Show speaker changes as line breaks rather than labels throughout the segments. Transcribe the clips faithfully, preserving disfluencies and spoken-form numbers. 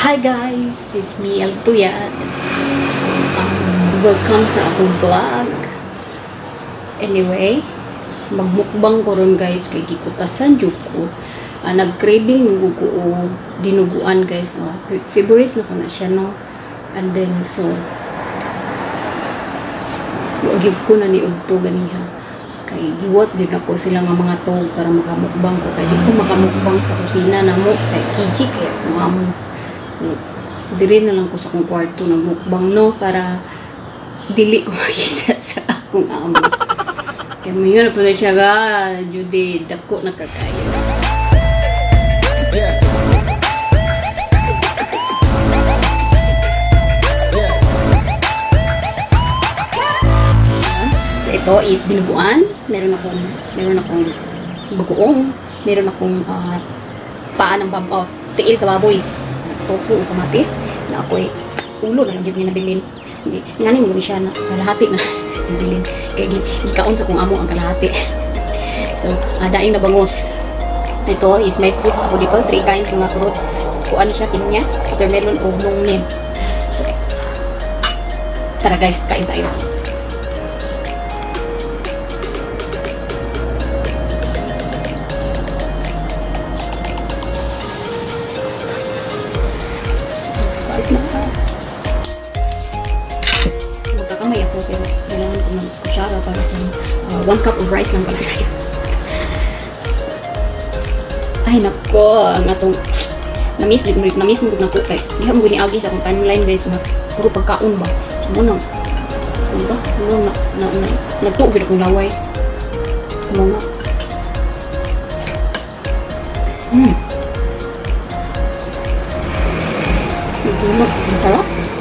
Hi guys, it's me, Altuyat. Um, welcome sa akong vlog. Anyway, magmukbang ko ron guys, kay gikutasan jud ko. Uh, nag-craving mugo o dinuguan guys. Uh, favorite na ko na siya, no? And then, so, wagib ko na ni Udto ganiha. Kay giwat din ako sila nga mga tog para makamukbang ko. Kaya di ko makamukbang sa kusina na mo. Kay kijik kaya mga mo. So, diri na lang ko sa akong kwarto ng mukbang, no? Para dili ko makita sa akong amo. Kaya mayon na po na siya ga. Judy, dako na kakaya.
Yeah. Yeah.
So, ito is dinuguan. Meron akong, meron akong bagoong. Meron akong uh, paa ng babaw. Tiil sa baboy. Tofu o kamatis na ako'y ulo na lang yun nabilin. Ngani mo siya na kalahati na nabilin. Kaya gikaon sa kung amo ang kalahati. So, uh, daing na bangos. Ito is my fruits ako dito. Three kinds ng mga fruit. Kuan siya, pinya, watermelon o longnin. So, tara guys, kain tayo. Magkakamay ako pero kailangan ko ng kutsara para sa uh, one cup of rice lang pala tayo. Ay nako, ang atong na-miss din mo na-miss mo na ko kay diha mo gini agi sa akong timeline guys, na puro pagkaon ba. So mo nang ano ba? Ano na na, na nagtuog akong laway. Mo na. Hmm. Ano ba?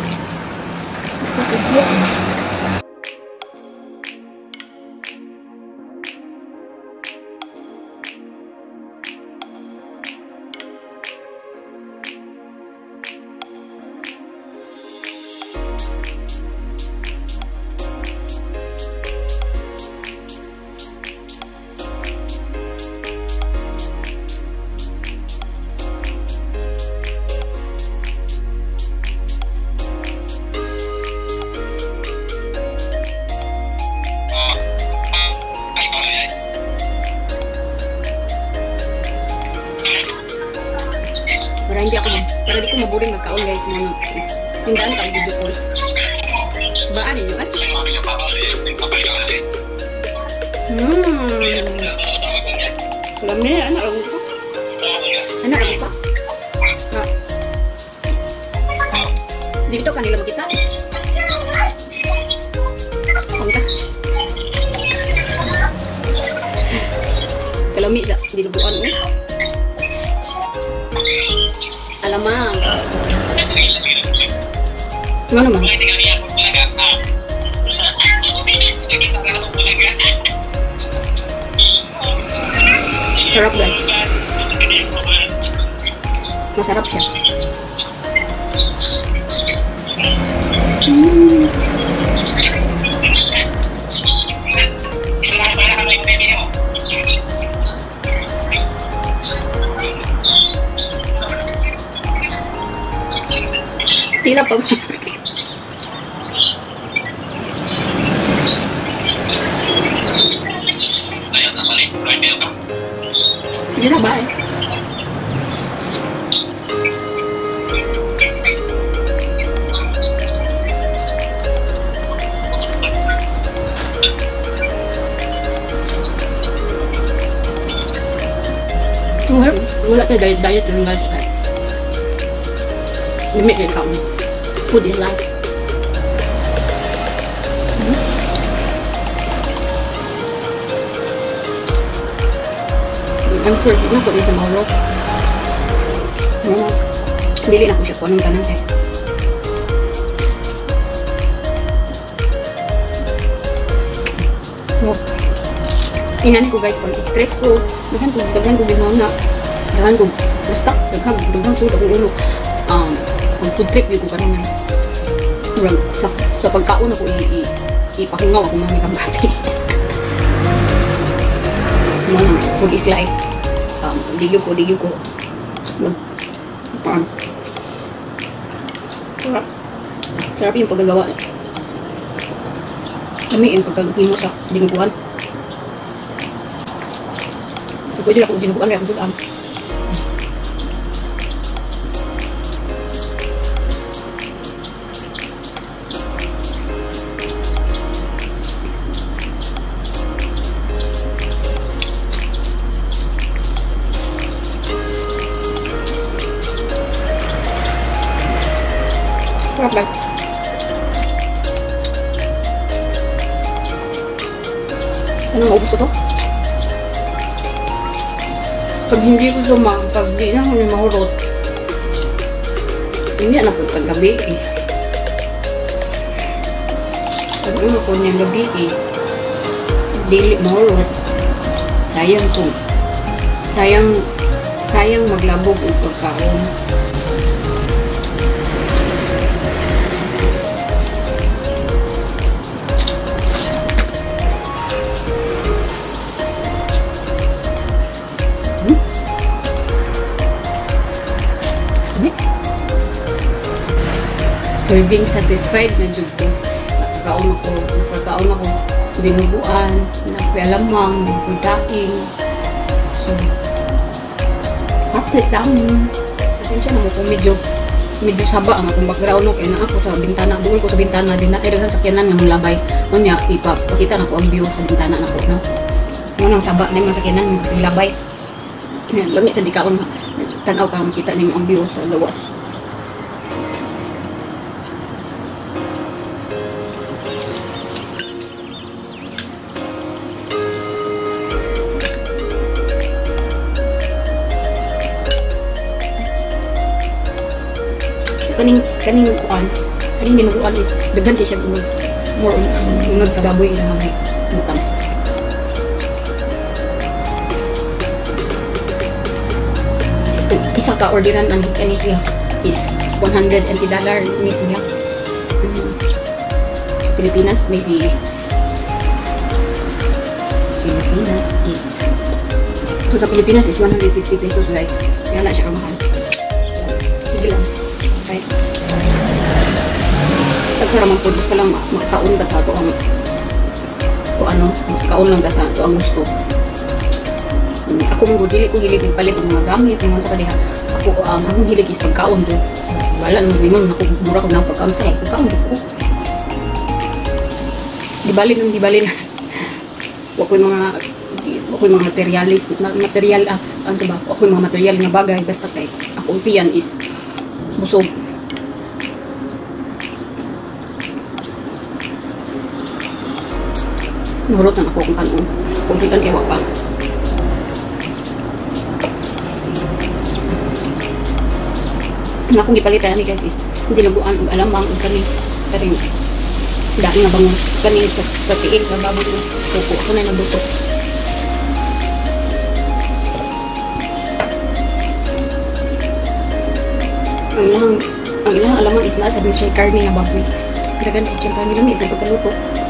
Para hindi ako, para di ko maburing magkaon guys, mga sindaan ka ang video call. Baan ninyo at? Hmm. Alam niya, anak rago ka? Anak rago ka? Ha? Dito kanila makita? Pangka? Kalami da, dinubuan mo? Alamang. Ano naman? Sarap guys. Masarap siya. Hmm. Tila pa. Hindi na ba eh? Wala tayo diet-diet yung lifestyle. Limit yung kaon. Food is life. Hmm? I'm sure, hindi na ko rin sa maulog. Dili na ko siya kung anong tanan eh. Oh. Inani ko guys, pag stress ko, daghan ko, daghan ko bigmaw na. Daghan ko, basta, daghan, daghan suda kong ulo. Um, ang food trip yun ko karoon na. Sa, sa pagkaon ako, ipahingaw ako mga kambati. Mga food is life. Um, digyo ko, digyo ko. Um, Sarap. Sarap yung paggagawa. Kami yung pagkagimo sa dinuguan. So, pwede ako dinuguan rin ako sulaan. Sarap lang. Ano maubos ko to? Pag hindi ko sumang, pag di na ako ni mahurot, hindi na po pag gabi eh. Pag ano ko niyang gabi eh, dili mahurot. Sayang to. Sayang, sayang maglabog ang pagkaon. For being satisfied na jud ko. Nakakaon ako, nakakaon ako dinuguan, nagpialamang, nagpudaing. So, haplit lang. Pasensya na mo kung medyo medyo saba ang akong background no, kaya na ako sa bintana, buol ko sa bintana din na kaya daghang sakyanan nga mulabay. Unya ipakita na ko ang view sa bintana nako no. Mo nang saba ning sakyanan mo sa labay. Lamit sa dikaon tan-aw ka makita ning ang view sa gawas. kaning kaning kuan kaning dinuguan is daghan kay siya unog more unog sa baboy na may butang. Isa ka orderan ang kanis niya is one hundred dollars ni niya. Sa Pilipinas maybe Pilipinas is so sa Pilipinas is one hundred sixty pesos guys. Kaya na siya kamahal. Sige lang. Okay. Pagsara man po ka lang makaon ka sa ito ang o ano, makaon lang ka sa ito ang gusto. Ako mong dili ko hilig palit ang mga gamit mga sa kaniha. Ako ang um, akong hilig is pagkaon dyan. Wala nang gingon ako mura ko ng pagkaon sa pagkaon ko. Di bali nang di bali na. Wa ko mga ako yung mga materialis, material, ah, ano ba, ako yung mga material na bagay, basta kay, ako tiyan is, busog. Nahurot na ako kung kanon, kung sudan kay wapa. Ang akong gipalitan ni guys is, hindi labuan, ang alamang, ang kanin, kanin, dami nga bangon, kanin, katiig, bababot mo, kuko, ako na nabuto. Ang ilang, ang ilang alamang is nasa din siya karne nga baboy. Dagan din siya karne lang, isa pagkaluto.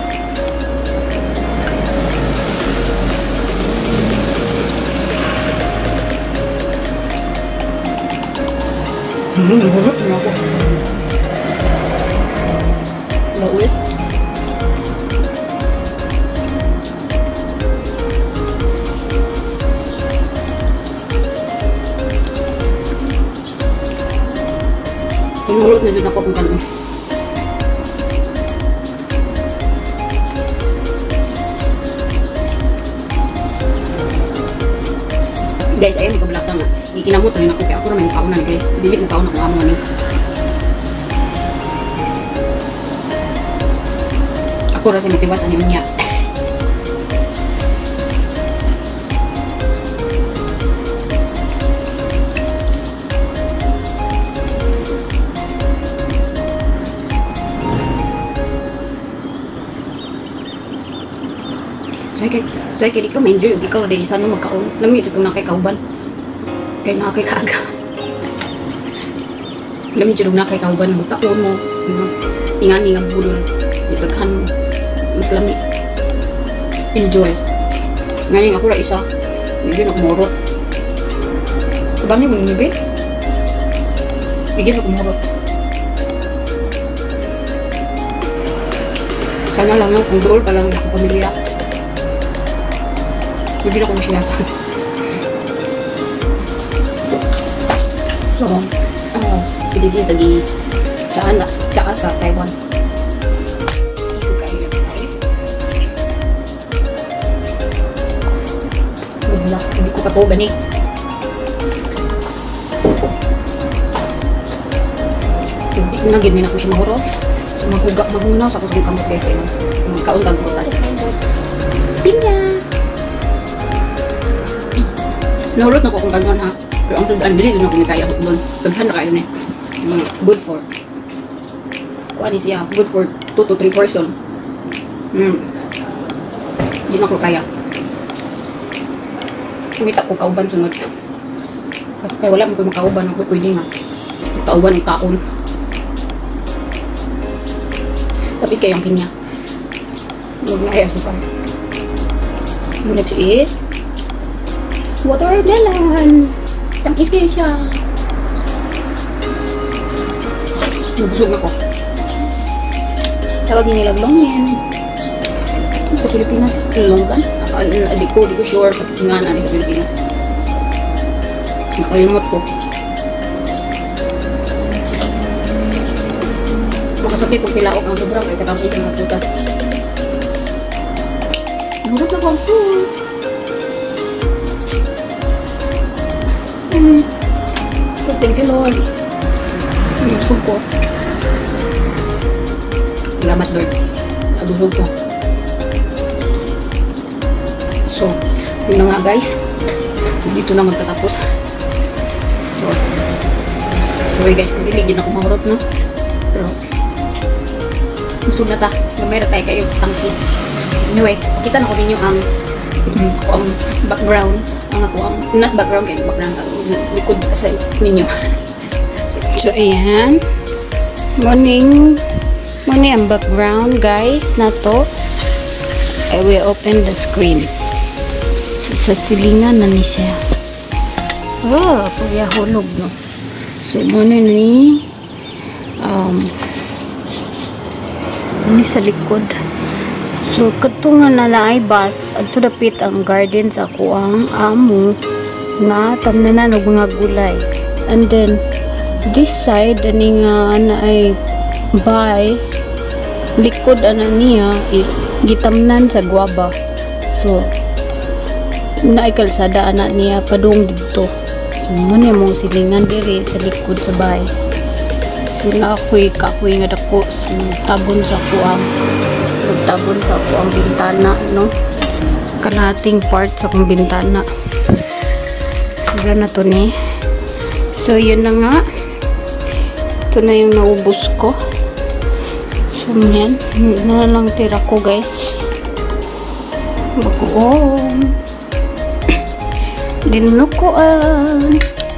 Hmm, hulot na ako. Laulit. Pumulot na din ako kung kanon. Guys, ayun, magkabalata nga. Ikinamot rin ako kaya ako naman yung kaunan guys. Dilit mo kaunan ko amo nga ni. Ako rin sa matiwas anin niya. Saya kay saya kay di ka ma-enjoy di ka dahil isa nung magkaon. Lami ito kung nakay kauban. Kaya nakay kaaga. Lami ito kung nakay kauban. Magtaon mo. Ingani nga budol. Itaghan mas lami. Enjoy. Ngayon ako ra isa. Bigyan ako morot. Sabami mo ngibi? Bigyan ako morot. Sana lang yung kung dool pa lang ako pamilya. Hindi na ko siya. So, uh, hindi siya tagi tsaka, tsaka sa Taiwan. Iso kayo na tayo. Wala, hindi ko katuban eh. So, hindi ko na ginin ako siya mahuro. So, maghugak maghunaw sa kusong kamot guys. Magkauntang prutas. Pinya! Nahulot na ko kung gano'n ha. Pero ang tudaan, dili doon ako may kaya doon. Taghan na kayo na eh. Good for. Kuan siya, good for two to three person. Hmm. Hindi na ko kaya. Kumita ko kauban sunod. Kasi kaya wala mo ko makauban. Ako pwede nga. Kauban ng kaon. Tapos kayo ang pinya. Huwag na kaya sukar. Next is watermelon. Tampis kayo siya. Nabusog na ko. Tawagin nila longyan. Sa Pilipinas, longgan. Di ko, di ko sure sa nga na sa Pilipinas. Nakalimot ko. Makasakit kung tilaok ang sobrang kaya katampis ang matutas. Nurot na ko ang food. Mm. So, thank you Lord. Nabusog ko. Salamat Lord. Nabusog ko. So, yun na nga guys. Dito na magtatapos. So, sorry guys. Hindi ligin ako mahurot no. Pero, busog na ta. Mamaya tayo kayo tangki. Anyway, kita na ko ninyo ang ang background. Ang ako ang, not background kayo. Background ako. Likod sa ninyo. So, ayan. Morning. Morning ang background, guys. Na to. I will open the screen. So, sa silingan na ni siya. Oh, kuya hulog, no? So, morning ni um, ni sa likod. So, kato nga na naay bus, adto dapit ang garden sa ako ang amo na tamnanan og mga gulay. And then, this side, ani nga na ay bay, likod ana niya, is gitamnan sa guaba. So, naay kalsada ana niya, padung dito. So, muna mong silingan diri sa likod sa bay. So, na ako'y kakoy nga dako, so, tabon sa kuang tabon sa ako ang bintana, no? Kalahating part sa akong bintana. Sira na to ni. So, yun na nga. Ito na yung naubos ko. So, yan. Na lang tira ko, guys. Bagoong. Dinunukuan.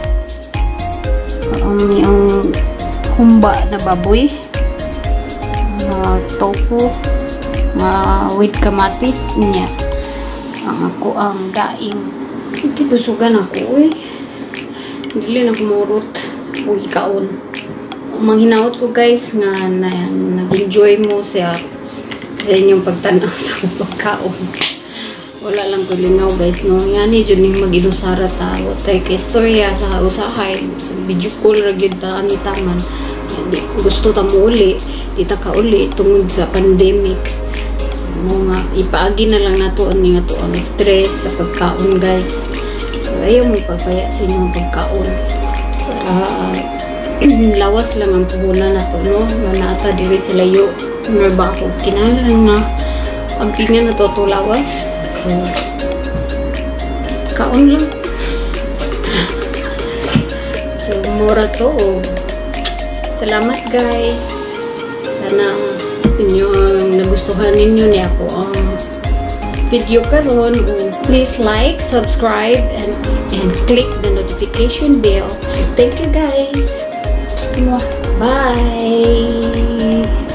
Um, yung humba na baboy. Uh, tofu. Uh, with kamatis niya. Ang ako ang daing. Iti busugan ako, uy. Dili na kumurot. Uy, kaon. Manghinaot ko, guys, nga na, nag-enjoy mo sa sa inyong pagtanaw sa pagkaon. Wala lang ko linaw, guys, no? Yan, yun yung mag-inusara ta. Watay ka istorya sa usahay. Sa video call, ragid ta, anitaman. Gusto ta mo uli. Dita ka uli tungod sa pandemic. Mo nga ipaagi na lang nato ani nga to ang stress sa pagkaon, guys. So ayaw mo pagpaya sa inyong pagkaon para uh, lawas lang ang puhunan nato, no? Manata diri sa layo trabaho kinahanglan nga ang pingan na to to lawas. So, kaon lang. So mura to. Salamat, guys. Sana inyo ang nagustuhan ninyo niya ako ang video karon. Please like, subscribe, and and click the notification bell. So thank you, guys. Bye.